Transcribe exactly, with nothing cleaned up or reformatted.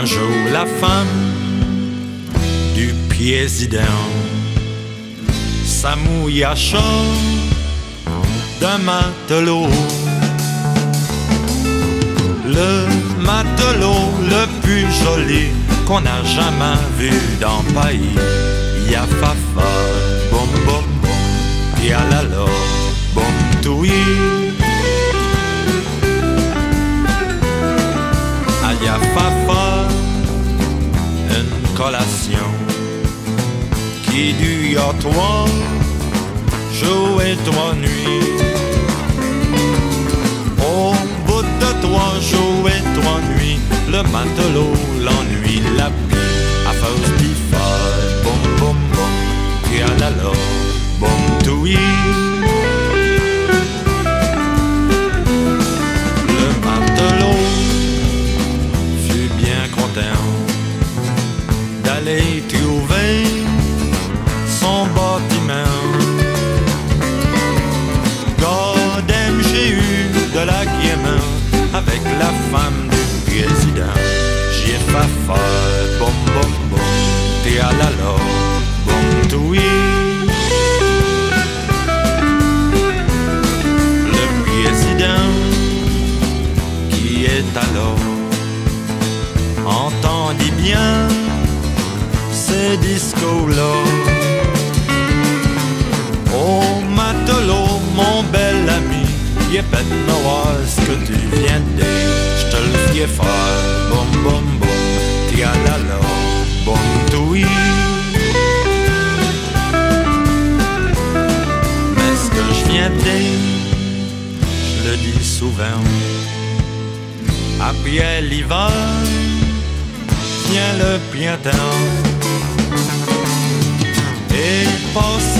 Un jour la femme du président s'amouille à chaud d'un matelot. Le matelot le plus joli qu'on a jamais vu dans le pays. Il y a Fafa, bom bom bom, il y a Lalo, bom toui. Il y a Fafa, une collation qui dure trois jours et trois nuits. Au bout de trois jours et trois nuits, le matelot l'ennui la plie. À force d'y faire bom bom bom, et à la la bom toui. Le matelot fut bien content d'aller trouver son bâtiment. Godem, j'ai eu de la gamin avec la femme du président. J'y ai fait faire bom bom bom, t'es à la la bom toui. Le président qui est alors entendit bien ces discours-là. Oh matelot, mon bel ami, il est bête de voir ce que tu viens de dire. Je te le ferai faire, bom bom bom, tia la la, bom toui. Mais ce que je viens de dire, je le dis souvent. Après l'hiver vient le printemps et passe